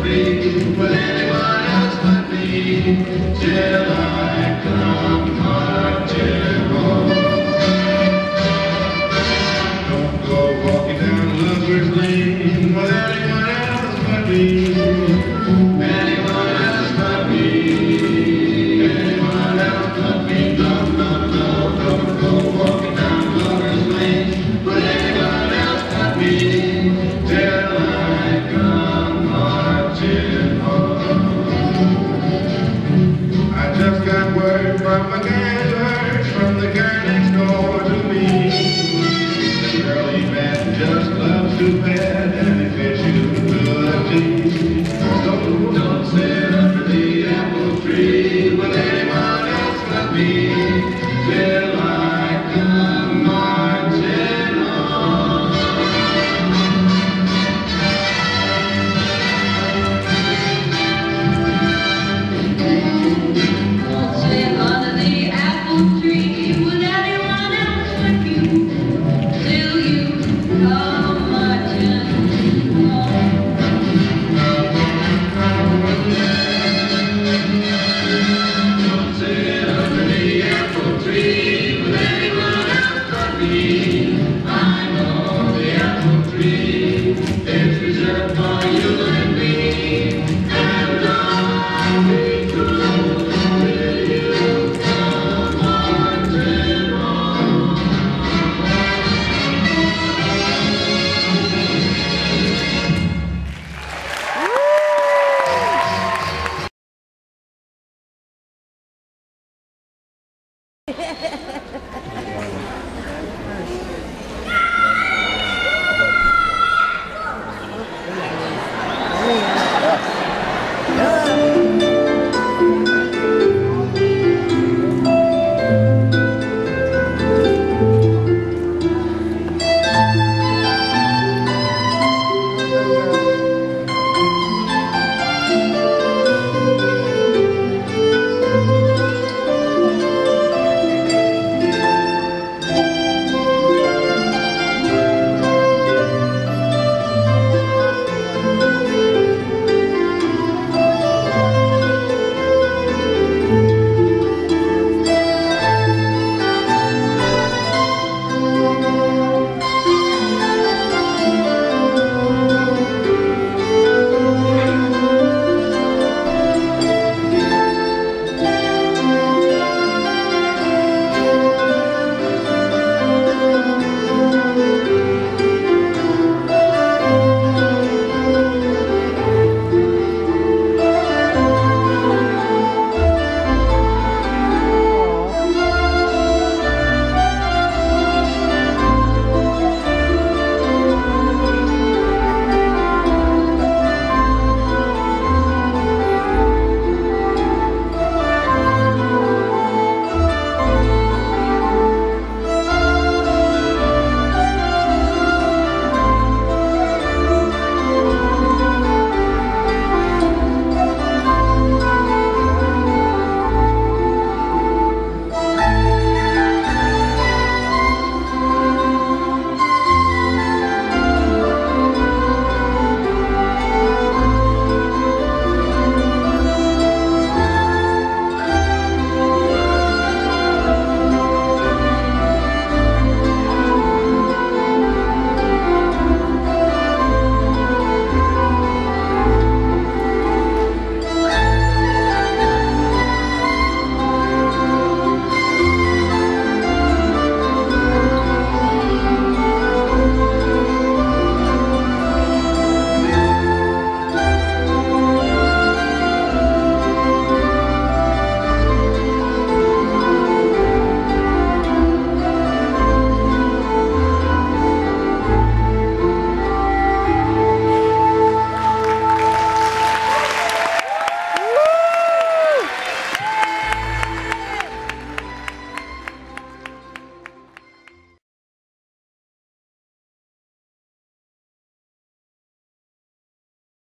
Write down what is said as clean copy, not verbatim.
free with anyone else but me, till I come marching home. Don't go walking down Lover's Lane with anyone else but me, anyone else but me, anyone else but me. No, no, no, don't go walking down Lover's Lane with anyone else but me, till I come marching home. I just got word from the gathers, from the guy next door to me. The girl he met just loves to pet and he fits you to the teeth. So don't sit under the apple tree with anyone else but me, till I come marching home. Don't sit under the apple tree with anyone else but you, till you come marching home. Don't sit under the apple tree with anyone else but me. I know the apple tree is reserved for you and me, and I'll be true till you come marching home. Yeah.